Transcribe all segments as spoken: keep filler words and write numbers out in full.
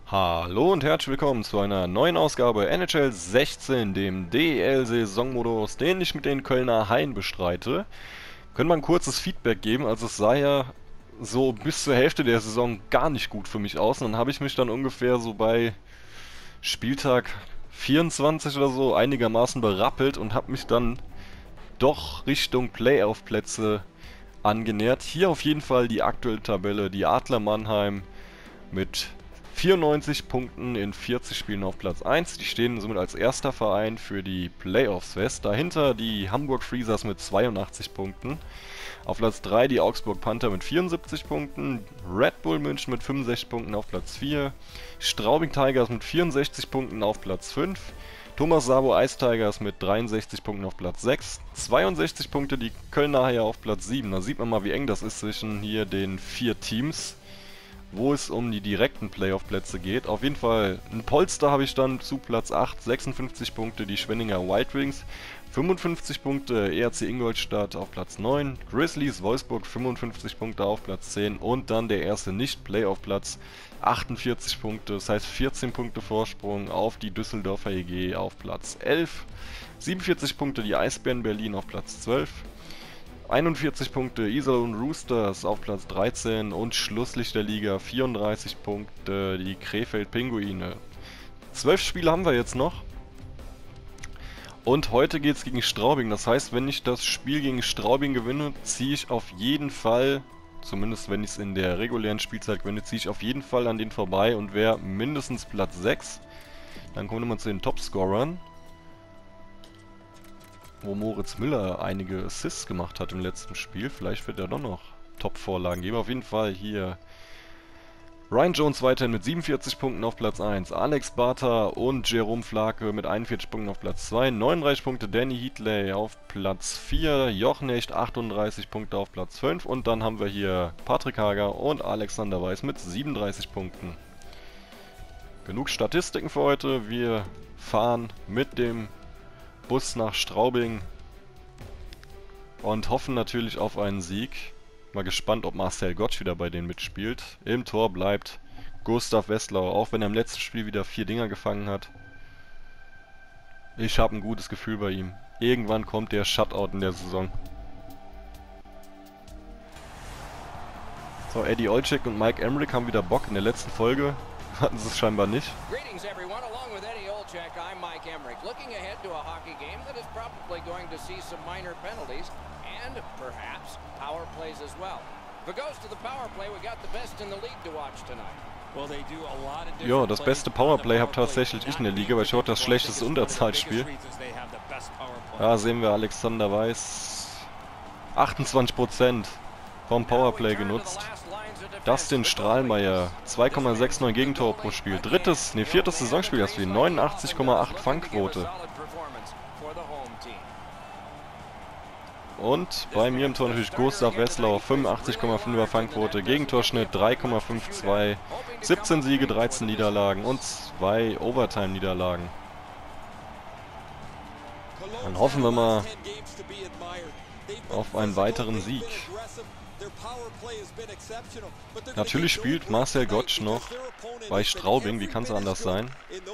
Hallo und herzlich willkommen zu einer neuen Ausgabe N H L sechzehn, dem D E L-Saisonmodus, den ich mit den Kölner Haien bestreite. Können wir ein kurzes Feedback geben? Also es sah ja so bis zur Hälfte der Saison gar nicht gut für mich aus. Und dann habe ich mich dann ungefähr so bei Spieltag vierundzwanzig oder so einigermaßen berappelt und habe mich dann doch Richtung Playoff-Plätze angenähert. Hier auf jeden Fall die aktuelle Tabelle, die Adler Mannheim mit vierundneunzig Punkten in vierzig Spielen auf Platz eins. Die stehen somit als erster Verein für die Playoffs fest. Dahinter die Hamburg Freezers mit zweiundachtzig Punkten. Auf Platz drei die Augsburg Panther mit vierundsiebzig Punkten. Red Bull München mit fünfundsechzig Punkten auf Platz vier. Straubing Tigers mit vierundsechzig Punkten auf Platz fünf. Thomas Sabo Ice Tigers mit dreiundsechzig Punkten auf Platz sechs. zweiundsechzig Punkte die Kölner Haie auf Platz sieben. Da sieht man mal, wie eng das ist zwischen hier den vier Teams, wo es um die direkten Playoff-Plätze geht. Auf jeden Fall ein Polster habe ich dann zu Platz acht, sechsundfünfzig Punkte die Schwenninger Wild Wings, fünfundfünfzig Punkte E R C Ingolstadt auf Platz neun, Grizzlies Wolfsburg fünfundfünfzig Punkte auf Platz zehn und dann der erste Nicht-Playoff-Platz, achtundvierzig Punkte, das heißt vierzehn Punkte Vorsprung auf die Düsseldorfer E G auf Platz elf, siebenundvierzig Punkte die Eisbären Berlin auf Platz zwölf, einundvierzig Punkte Iserlohn Roosters auf Platz dreizehn und Schlusslicht der Liga vierunddreißig Punkte die Krefeld Pinguine. zwölf Spiele haben wir jetzt noch. Und heute geht es gegen Straubing. Das heißt, wenn ich das Spiel gegen Straubing gewinne, ziehe ich auf jeden Fall, zumindest wenn ich es in der regulären Spielzeit gewinne, ziehe ich auf jeden Fall an den vorbei und wäre mindestens Platz sechs. Dann kommen wir mal zu den Topscorern, wo Moritz Müller einige Assists gemacht hat im letzten Spiel. Vielleicht wird er doch noch Top-Vorlagen geben. Auf jeden Fall hier Ryan Jones weiterhin mit siebenundvierzig Punkten auf Platz eins. Alex Bartha und Jerome Flake mit einundvierzig Punkten auf Platz zwei. neununddreißig Punkte Danny Heatley auf Platz vier. Jochnecht achtunddreißig Punkte auf Platz fünf. Und dann haben wir hier Patrick Hager und Alexander Weiß mit siebenunddreißig Punkten. Genug Statistiken für heute. Wir fahren mit dem Bus nach Straubing und hoffen natürlich auf einen Sieg. Mal gespannt, ob Marcel Gottsch wieder bei denen mitspielt. Im Tor bleibt Gustav Westlau, auch wenn er im letzten Spiel wieder vier Dinger gefangen hat. Ich habe ein gutes Gefühl bei ihm. Irgendwann kommt der Shutout in der Saison. So, Eddie Olczyk und Mike Emrick haben wieder Bock. In der letzten Folge hatten sie es scheinbar nicht. Check, I'm Mike Emrick, looking ahead to a hockey game that is probably going to see some minor penalties and perhaps power plays as well. If it goes to the power play, we got the best in the league to watch tonight. Well, they do a lot of different Ja, das beste Powerplay habe tatsächlich ich in der Liga, weil ich heute das schlechteste Unterzahlspiel. Da sehen wir Alexander Weiß, achtundzwanzig Prozent vom Powerplay genutzt. Dustin Strahlmeier, zwei Komma neunundsechzig Gegentore pro Spiel. Drittes, ne, viertes Saisonspiel das Spiel, neunundachtzig Komma acht Fangquote. Und bei mir im Tor natürlich Gustav Westlau, fünfundachtzig Komma fünfer Fangquote, Gegentorschnitt drei Komma zweiundfünfzig, siebzehn Siege, dreizehn Niederlagen und zwei Overtime-Niederlagen. Dann hoffen wir mal auf einen weiteren Sieg. Natürlich spielt Marcel Gottsch noch bei Straubing, wie kann es anders sein?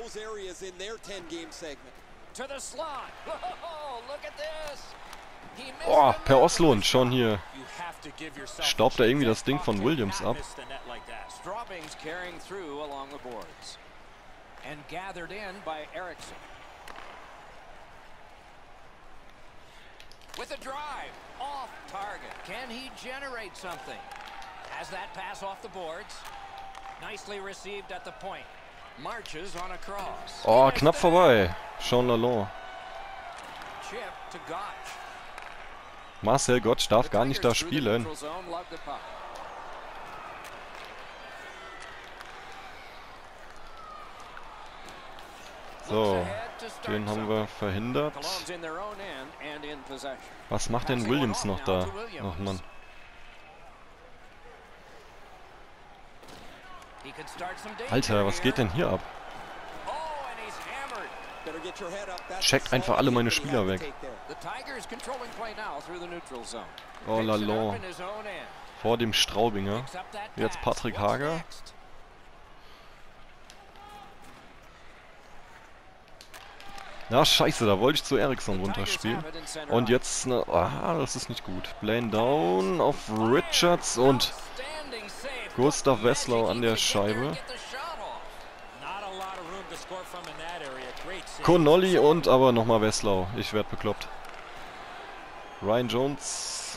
Oh, Per Oslund schon hier. Staubt da irgendwie das Ding von Williams ab. With a drive, off target. Can he generate something? Has that pass off the boards. Nicely received at the point. Marches on a cross. Oh, knapp vorbei. Sean Lalonde. Chip to Gottsch. Marcel Gottsch darf gar nicht da spielen. So, den haben wir verhindert. Was macht denn Williams noch da? Ach Mann. Alter, was geht denn hier ab? Checkt einfach alle meine Spieler weg. Oh, Lalonde. Vor dem Straubinger. Jetzt Patrick Hager. Na scheiße, da wollte ich zu Eriksson runterspielen. Und jetzt, ne, ah, das ist nicht gut. Blaine down auf Richards und Gustav Wesslau an der Scheibe. Connolly und aber nochmal Wesslau. Ich werde bekloppt. Ryan Jones.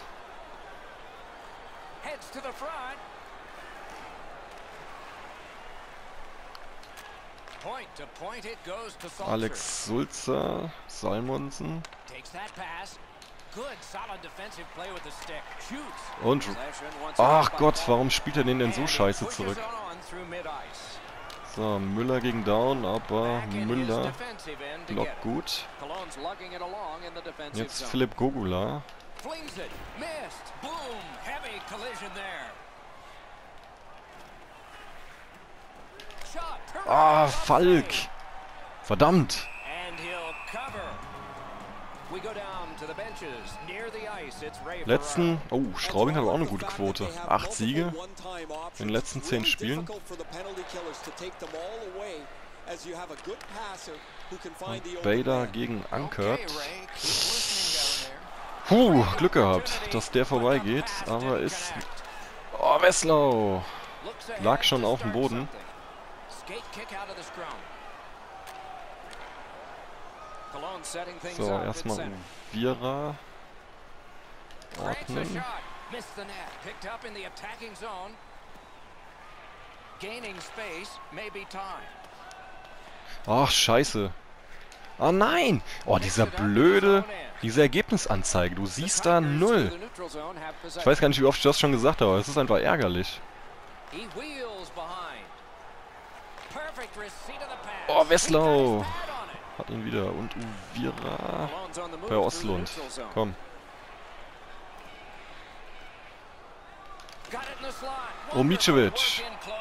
Alex Sulzer, Salmonsen. Und, ach Gott, warum spielt er den denn so scheiße zurück? So, Müller gegen Down, aber Müller blockt gut. Jetzt Philipp Gogula. Ah, Falk! Verdammt! Letzten, oh, Straubing hat auch eine gute Quote. Acht Siege in den letzten zehn Spielen. Und Bader gegen Ankert. Puh, Glück gehabt, dass der vorbeigeht, aber ist... Oh, Wesslau! Lag schon auf dem Boden. So, erstmal Vierer ordnen. Ach, scheiße. Oh nein! Oh, dieser blöde, diese Ergebnisanzeige. Du siehst da null. Ich weiß gar nicht, wie oft ich das schon gesagt habe, aber es ist einfach ärgerlich. Oh, Wesslau! Hat ihn wieder. Und Uvira bei Oslund. Komm. Omicevic.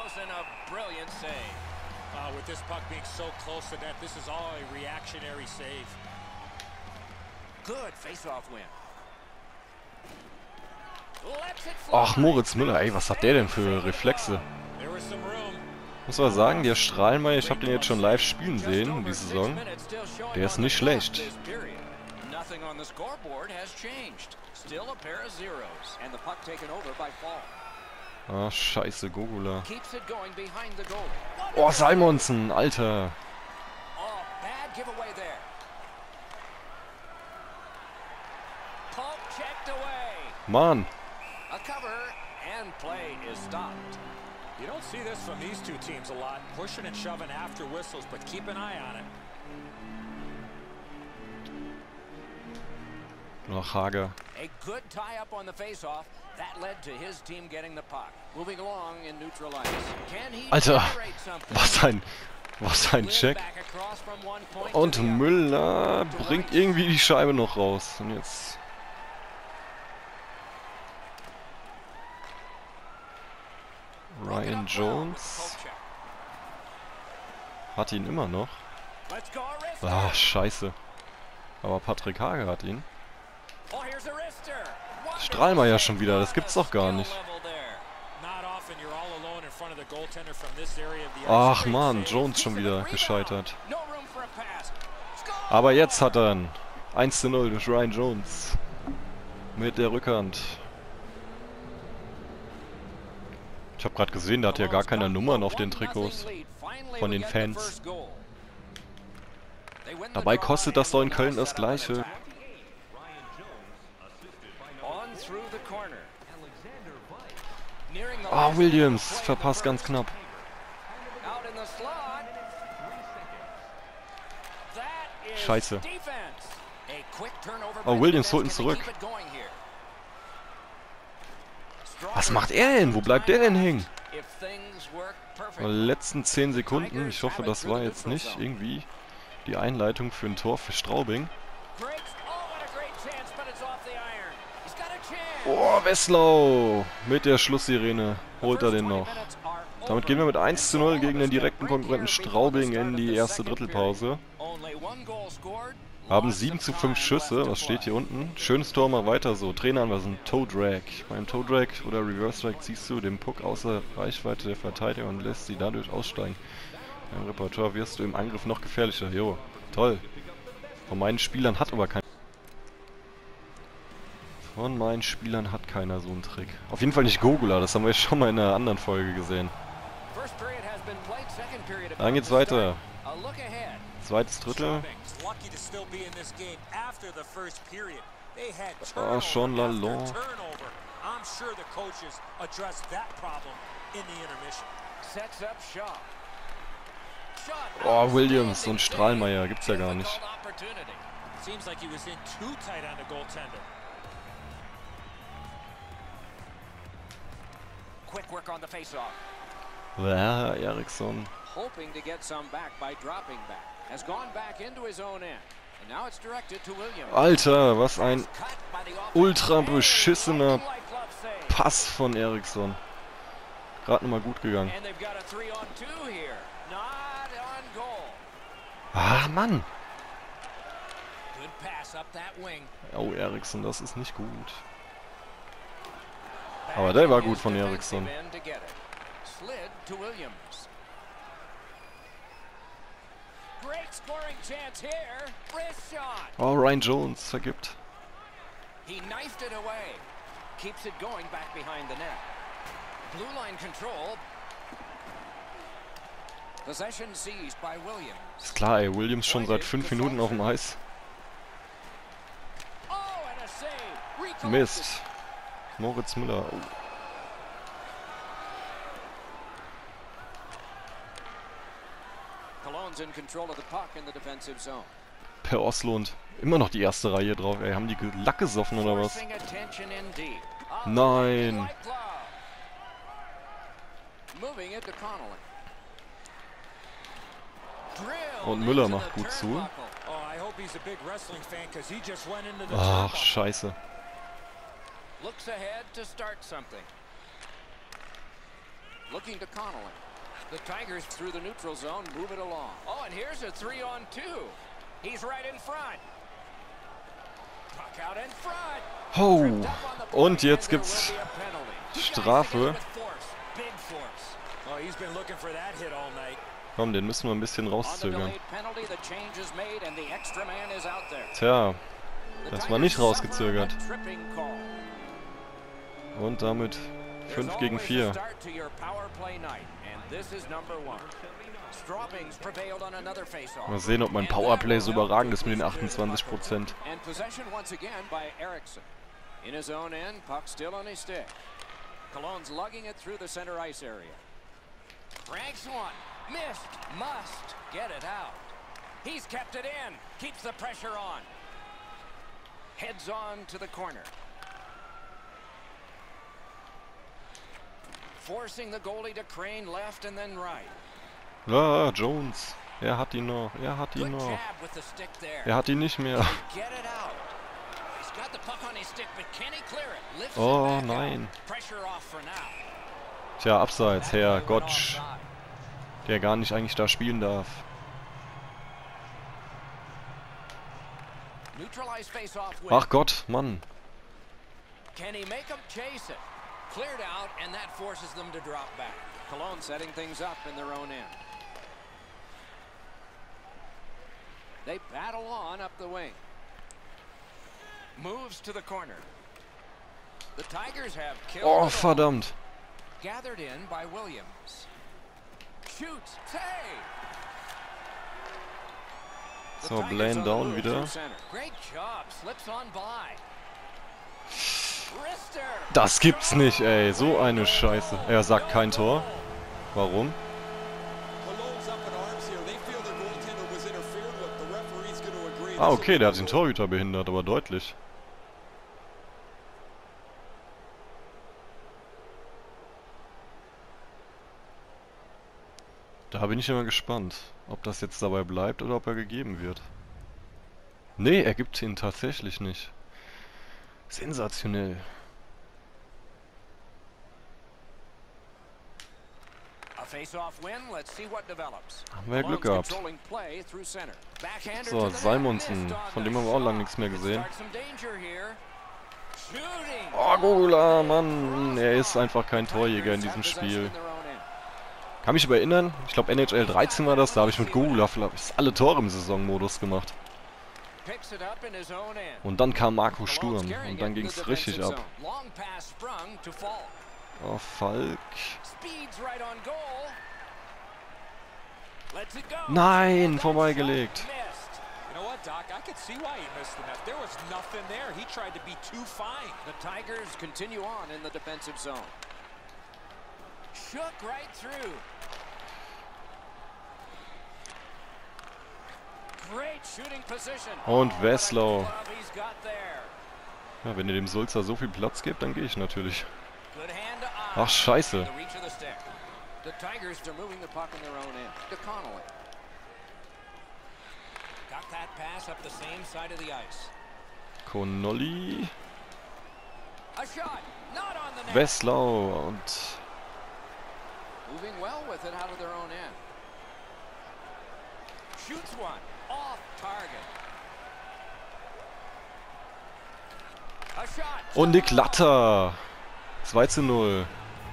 Ach, Moritz Müller, ey, was hat der denn für Reflexe? Muss man sagen, der Strahlmeier, ich habe den jetzt schon live spielen sehen, die Saison. Der ist nicht schlecht. Ah, scheiße, Gogula. Oh, Salmonsen, Alter. Mann. You don't see this from these two teams a lot, pushing and shoving after whistles, but keep an eye on it. Noch Hager. A good tie up on the face-off. That led to his team getting the puck. Moving along in neutral ice. Can he Alter, was ein was ein Check. Und Müller bringt irgendwie die Scheibe noch raus. Und jetzt Ryan Jones hat ihn immer noch. Ah, scheiße. Aber Patrick Hager hat ihn. Strahlmeier schon wieder, das gibt's doch gar nicht. Ach man, Jones schon wieder gescheitert. Aber jetzt hat er ein eins zu null durch Ryan Jones. Mit der Rückhand. Ich habe gerade gesehen, da hat ja gar keine Nummern auf den Trikots von den Fans. Dabei kostet das so in Köln das gleiche. Ah, oh, Williams verpasst ganz knapp. Scheiße. Oh, Williams holt ihn zurück. Was macht er denn? Wo bleibt der denn hängen? Die letzten zehn Sekunden. Ich hoffe, das war jetzt nicht irgendwie die Einleitung für ein Tor für Straubing. Oh, Wesslau! Mit der Schlusssirene holt er den noch. Damit gehen wir mit eins zu null gegen den direkten Konkurrenten Straubing in die erste Drittelpause. Haben sieben zu fünf Schüsse, was steht hier unten? Schönes Tor, mal weiter so. Traineranweisung, Toe Drag. Beim Toe Drag oder Reverse Drag ziehst du den Puck außer Reichweite der Verteidiger und lässt sie dadurch aussteigen. Im Repertoire wirst du im Angriff noch gefährlicher. Jo, toll. Von meinen Spielern hat aber keiner. Von meinen Spielern hat keiner so einen Trick. Auf jeden Fall nicht Gogula, das haben wir schon mal in einer anderen Folge gesehen. Dann geht's weiter. Zweites Drittel. Ah, Sean Lalonde. Oh, Williams, so ein Strahlmeier gibt's ja gar nicht. Ja, Eriksson. Alter, was ein ultra beschissener Pass von Eriksson. Gerade nochmal gut gegangen. Ah, Mann! Oh, Eriksson, das ist nicht gut. Aber der war gut von Eriksson. Oh, Ryan Jones vergibt. He knifed it away. Keeps it going back behind the net. Blue line control. Possession seized by Williams. Ist klar, ey, Williams schon seit fünf Minuten auf dem Eis. Mist. Moritz Müller. Oh. In control of the puck in the defensive zone. Per Oslund. Immer noch die erste Reihe drauf, ey. Haben die Lack gesoffen oder was? Nein. Und Müller macht gut zu. Ach, scheiße. Looks ahead to start something. Looking to Connolly. The Tigers through the neutral zone move it along. Oh, and here's a three on two. He's right in front. Puck out in front. Oh, und jetzt gibt's Strafe. Komm, den müssen wir ein bisschen rauszögern. Tja, das war nicht rausgezögert. Und damit fünf gegen vier. Mal sehen, ob mein Powerplay so überragend ist mit den achtundzwanzig Prozent. Cologne's lugging it through the center ice area. Ranks one. Missed. Must get it out. He's kept it in. Keeps the pressure on. Heads on to the corner. Forcing the goalie to crane left and then right. Ah, Jones. Er hat ihn noch. Er hat ihn noch. Er hat ihn nicht mehr. Oh nein. Tja, abseits, Herr Gottsch. Der gar nicht eigentlich da spielen darf. Ach Gott, Mann. Cleared out, and that forces them to drop back. Cologne setting things up in their own end. They battle on up the wing. Moves to the corner. The Tigers have killed. Oh, verdammt. Gathered in by Williams. Shoots. Save. So, Blaine down wieder. Great job. Slips on by. Das gibt's nicht, ey. So eine Scheiße. Er sagt kein Tor. Warum? Ah, okay, der hat den Torhüter behindert, aber deutlich. Da bin ich immer gespannt, ob das jetzt dabei bleibt oder ob er gegeben wird. Nee, er gibt ihn tatsächlich nicht. Sensationell. Haben wir ja Glück gehabt. So, Simonsen, von dem haben wir auch lange nichts mehr gesehen. Oh, Gogula, Mann, er ist einfach kein Torjäger in diesem Spiel. Kann mich aber erinnern, ich glaube N H L dreizehn war das, da habe ich mit Gogula alle Tore im Saisonmodus gemacht. Picks it up in his own end. Und dann kam Marco Sturm Cologne's carrying und dann it in ging's the richtig defensive ab. zone. Long pass sprung to Falk. Oh, Falk. Speeds right on goal. Lets it go. Nein, And that vorbeigelegt. shot missed. You know what, Doc? I could see why he missed the net. There was nothing there. He tried to be too fine. The Tigers continue on in the defensive zone. Shook right through. Great shooting position. Und Oh, Wesslau. what a glove he's got there. Ja, wenn ihr dem Sulzer so viel Platz gebt, dann gehe ich natürlich. Good hand to eye. Ach, scheiße. The reach of the stick. The Tigers are moving the puck in their own end. To Connolly. Got that pass up the same side of the ice. Connolly. A shot. Not on the net. Wesslau und Moving well with it out of their own end. Shoots one. Off target. A shot. Und die Glatter. zwei zu null.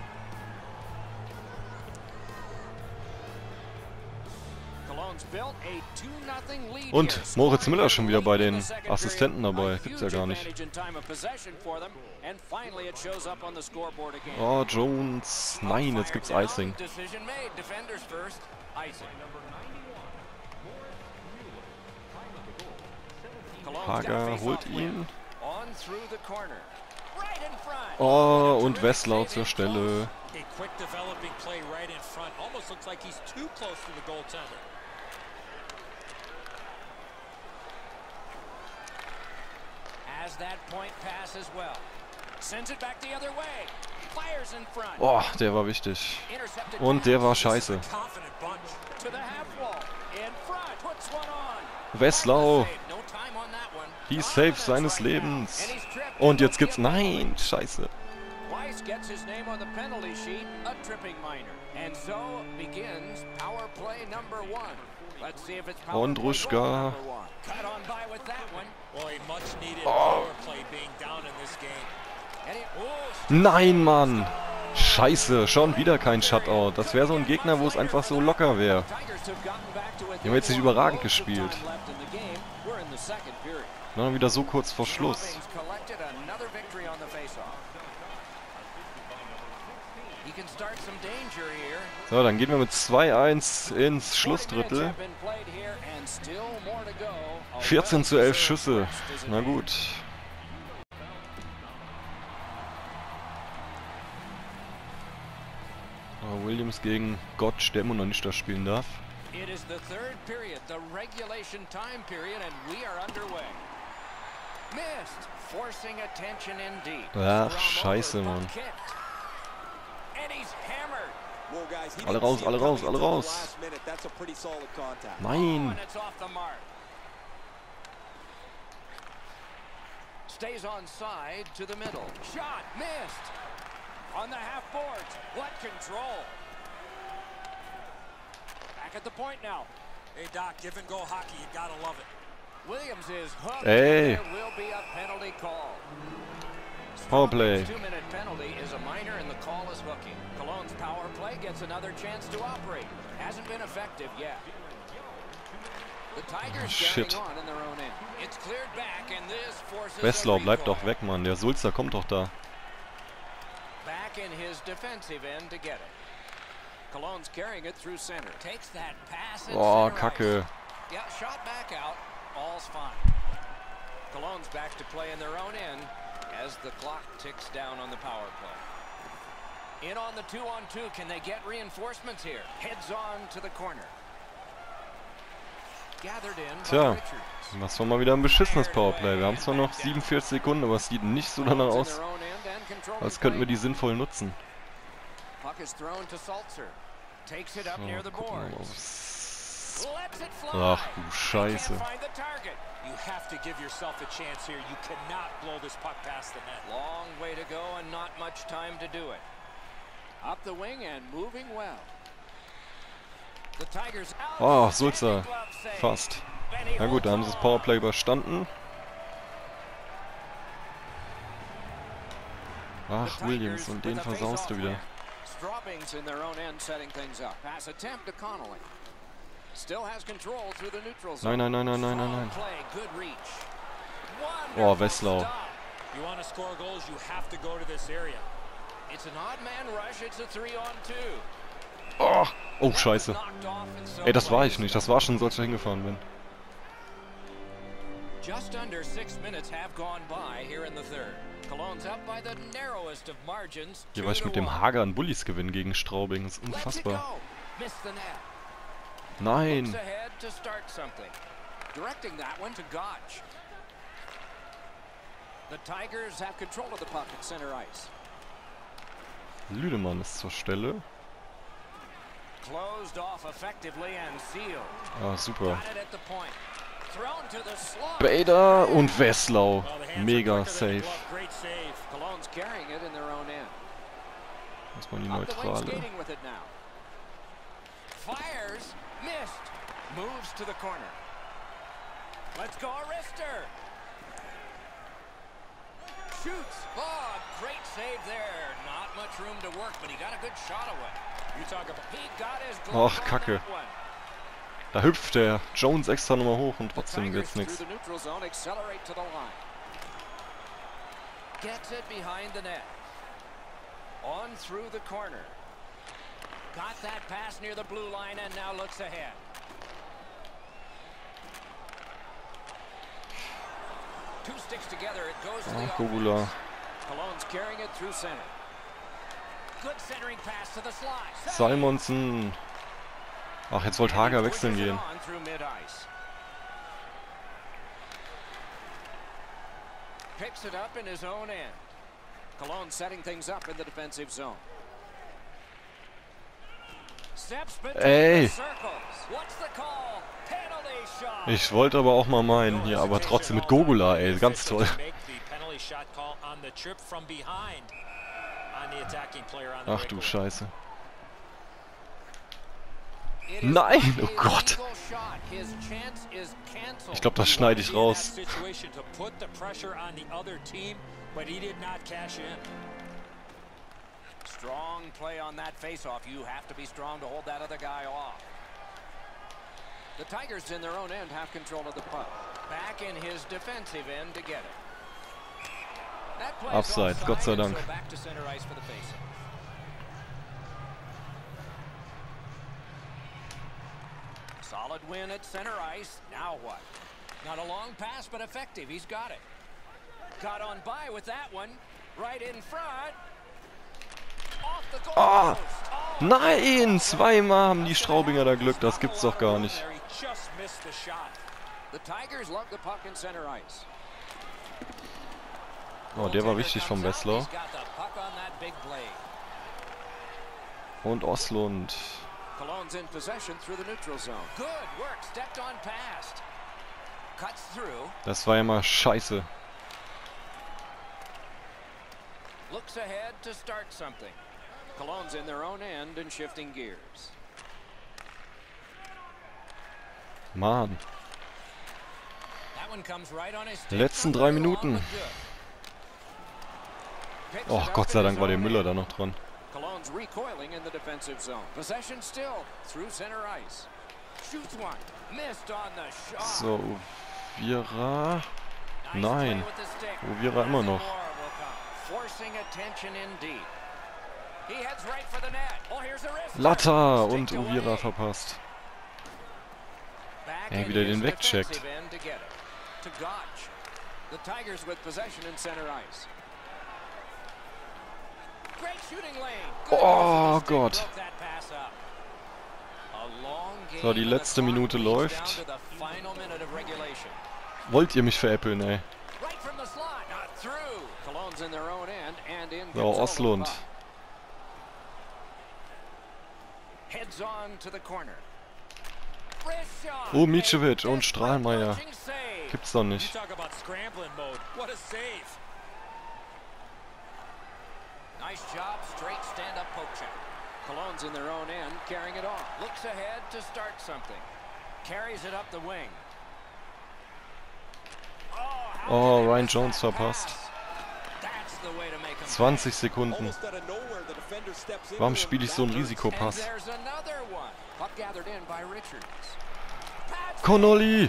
Cologne's built a two nothing lead Und here. Moritz Müller schon wieder bei den In the second Assistenten period. dabei. A Gibt's ja huge gar nicht. advantage in time of possession for them. And finally it shows up on the scoreboard again. Oh, Jones. Nein, jetzt gibt's Fired down. Icing. Decision made. Defenders first. Icing. Cologne's got Hager face-off holt win. ihn. On through the corner. Right in front. Oh, und Wesslau zur Stelle. A quick developing play right in front. Almost looks like he's too close to the goaltender. Has that point pass as well. Sends it back the other way. Fires in front. Oh, der war wichtig. Intercepted Und der pass. war scheiße. Confident bunch. To the half wall. In front. Puts one on. Wesslau. No time on that one. Die Saves seines Lebens. And he's tripped. Und jetzt gibt's... Nein, scheiße. Weiss gets his name on the penalty sheet, a tripping minor. And so begins power play number one. Let's see if it's power Und play goal Ruschka. number one. Cut on by with that one. Boy, much needed Oh. power play being down in this game. And it, oh, Nein, Mann. Scheiße, schon wieder kein Shutout. Das wäre so ein Gegner, wo es einfach so locker wäre. Tigers have gotten back to Die haben jetzt nicht überragend gespielt. left in the game. We're in the second period. Dann wieder so kurz vor Schluss. Robbins collected another victory on the faceoff. He can start some danger here. So, dann gehen wir mit zwei eins ins forty minutes Schlussdrittel. have been played here and still more to go. A vierzehn zu elf well-deserved Schüsse. rest is Na at hand. gut. Aber Williams gegen Gott, der immer noch nicht da spielen darf. It is the third period, the regulation time period, and we are underway. Missed, forcing attention indeed. Ach, Strong scheiße, over, Mann. puck kicked. And he's hammered. Alle raus, alle raus, alle raus. Oh, Nein. and it's off the mark. Stays onside to the middle. Shot missed. On the half boards. What control. Back at the point now. Hey, Doc, give and go hockey. You gotta love it. Williams is hooked. Hey. There will be a penalty call. Power play. Two-minute penalty is a minor, and the call is hooking. Cologne's power play gets another chance to operate. Hasn't been effective yet. The Tigers Shit. getting on in their own end. It's cleared back, and this forces a Wesslau, bleib recall. doch weg, Mann. Der Sulzer kommt doch da. Back in his defensive end to get it. Cologne's carrying it through center. Takes that pass in Oh, center Kacke. ice. Yeah, shot back out. All's fine. Cologne's back to play in their own end as the clock ticks down on the power play. In on the two-on-two. Can they get reinforcements here? Heads on to the corner. Gathered in by Tja, Richards. das war mal wieder ein beschissenes Powerplay. Wir haben zwar noch siebenundvierzig Sekunden, aber es sieht nicht so danach Cologne's in aus, their own end and controlling als könnten wir play. die sinnvoll nutzen. Puck is thrown to Sulzer. Takes it up So, near the gucken wir mal. boards. was- Lets it fly. Ach du They Scheiße. can't find the target. You have to give yourself a chance here. You cannot blow this puck past the net. Long way to go and not much time to do it. Up the wing and moving well. The Tigers out. Oh, Sulzer. Glove save. Fast. Benny Na gut, da haben sie das Powerplay überstanden. Ach, Williams, und den versaust du wieder. Straubing's in their own end setting things up. Pass attempt to Connolly. Nein, nein, nein, nein, nein, nein, nein. Oh, Wesslau. Oh, oh, scheiße. Ey, das war ich nicht. Das war schon, so als ich da hingefahren bin. Just under six minutes have gone by here in the third. Cologne's up by the narrowest of margins. Hier war ich mit dem hageren Bullies gewinnen gegen Straubing. Das ist unfassbar. Nein. Directing that one to Gotch. The Tigers have control of the puck at center ice. Lüdemann ist zur Stelle. Closed off effectively and sealed. Ah, super. Got it at the point. Thrown to the slot. Bader und Wesslau. Mega safe. Cologne's carrying it in their own end. Muss man die Neutrale. Fires, missed. Moves to the corner. Let's go, Arister. Shoots. Oh, great save there. Not much room to work, but he got a good shot away. You talk about he got his glove. Ach, Kacke. Da hüpft der Jones extra nochmal hoch und trotzdem wird's nichts. Gets it behind the net. On through the corner. Got that pass near the blue line and now looks ahead. Two sticks together, it goes to the Gogula. Cologne's carrying it through center. Good centering pass to the slot. Salmonsen. Ach, jetzt wollte Hager wechseln gehen. Picks it up in his own end. Cologne setting things up in the defensive zone. Ey. Ich wollte aber auch mal meinen hier, aber trotzdem mit Gogula, ey, ganz toll. Ach du Scheiße. Nein, oh Gott. Ich glaube, das schneide ich raus. Strong play on that face-off. You have to be strong to hold that other guy off. The Tigers in their own end have control of the puck. Back in his defensive end to get it. That play Abseits, Gott sei Dank. so back to center ice for the face-off. Solid win at center ice. Now what? Not a long pass, but effective. He's got it. Got on by with that one. Right in front. Ah, nein! Zweimal haben die Straubinger da Glück, das gibt's doch gar nicht. Oh, der war wichtig vom Wesslau. Und Oslund. Das war ja mal scheiße. Looks ahead to start something. Cologne's in their own end and shifting gears. Mann. That one comes right on his Die letzten drei Minuten. Oh, Gott sei Dank war der Müller da noch dran. Cologne's recoiling in the defensive zone. Possession still through center ice. Shoots one. Missed on the shot. So, Uvira. Nein. Uvira immer noch. Latta und Uvira verpasst. Er wieder den wegcheckt. Oh Gott. So, die letzte Minute läuft. Wollt ihr mich veräppeln, ey? So, Oslund. Oh, Micevic und Strahlmeier. Gibt's doch nicht. Nice job, straight stand-up poke check. Cologne's in their own end, carrying it off. Looks ahead to start something. Carries it up the wing. Oh, Ryan Jones verpasst. zwanzig Sekunden. Warum spiele ich so einen Risikopass? Connolly!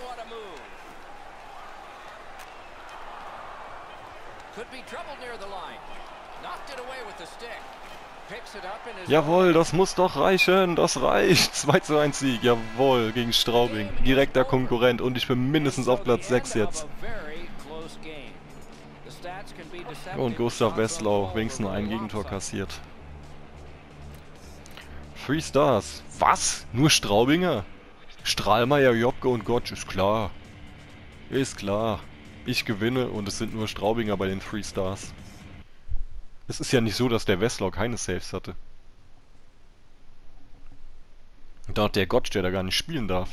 Jawohl, das muss doch reichen, das reicht. zwei zu eins Sieg, jawohl, gegen Straubing. Direkter Konkurrent und ich bin mindestens auf Platz sechs jetzt. Und Gustav Westlau wenigstens nur ein Gegentor kassiert. Three Stars. Was? Nur Straubinger? Strahlmeier, Jobke und Gottsch, ist klar. Ist klar. Ich gewinne und es sind nur Straubinger bei den Three Stars. Es ist ja nicht so, dass der Westlau keine Saves hatte. Da hat der Gottsch, der da gar nicht spielen darf.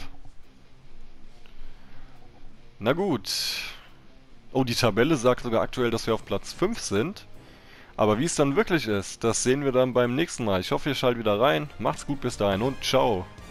Na gut. Oh, die Tabelle sagt sogar aktuell, dass wir auf Platz fünf sind. Aber wie es dann wirklich ist, das sehen wir dann beim nächsten Mal. Ich hoffe, ihr schaltet wieder rein. Macht's gut bis dahin und ciao.